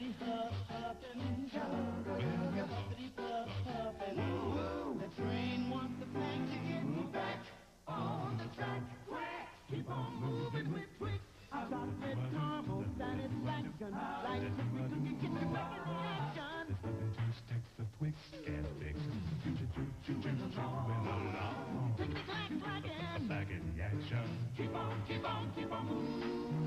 Huppity huppin', huppity huppin'. The train wants the track to get back on the track. Quack, keep on moving with Twix. Chocolate caramel satisfaction. Like to get you back in action. Two sticks of Twix get fixed. Chewing along. Clickety clack clackin'. Back in the action. Keep on moving.